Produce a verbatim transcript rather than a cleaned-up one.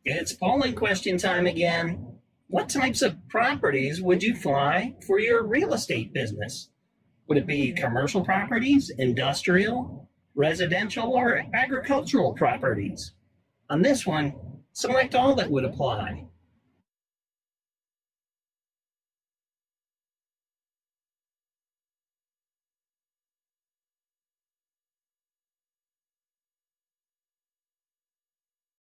It's polling question time again. What types of properties would you fly for your real estate business? Would it be commercial properties, industrial, residential, or agricultural properties? On this one, select all that would apply.